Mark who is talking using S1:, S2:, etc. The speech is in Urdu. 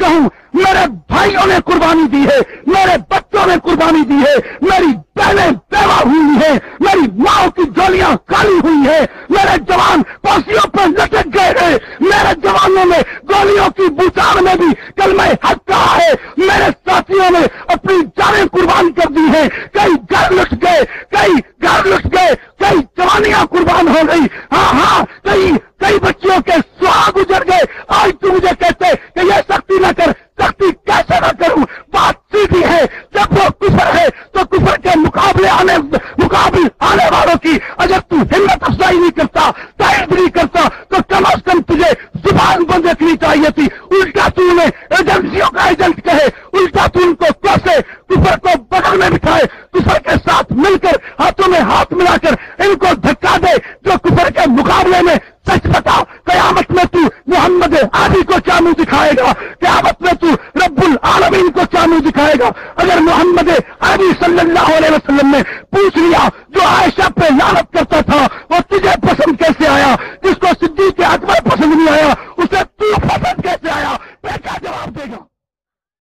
S1: کہوں میرے بھائیوں نے قربانی دی ہے، میرے بچوں نے قربانی دی ہے، میری بہنیں بیوہ ہوئی ہیں، میری ماں کی جولیاں کالی ہوئی ہیں، میرے جوان پاسیوں پر لٹک گئے ہیں، میرے جوانوں نے گولیوں کی بوچھار میں بھی کلمہ حق کہا ہے، میرے ساتھیوں نے اپنی جانیں قربان کر دی ہیں، کئی گھر لٹ گئے، کئی جوانیاں قربان ہو گئی، ہاں کئی بچیوں کے سہاگ گزر گئے۔ آج تو مجھے کہتے کہ یہ سختی نہ کر، سختی کیسے نہ کروں؟ بات سیدھی ہے، جب وہ کفر ہے تو کفر کے مقابل آنے والوں کی اگر تو ہمت افزائی نہیں کرتا، تائید نہیں کرتا، تو کم از کم تجھے زبان بند رکھنی چاہیے تھی۔ الٹا تو نے ایجنسیوں کا ایجنٹ کہے، الٹا تو ان کو کوسے، کفر کو بغل میں بٹھائے، کفر کے ساتھ مل کر ہاتھوں میں ہاتھ ملا کر ان کو دھکا دے، جو کفر کے مقابلے میں سچ بتا۔ قیامت میں تو محمد عربی کو کیا منہ دکھائے گا؟ قیامت میں تو رب العالمین کو کیا منہ دکھائے گا؟ اگر محمد عربی صلی اللہ علیہ وسلم نے پوچھ لیا جو عائشہ پہ لعنت کرتا تھا،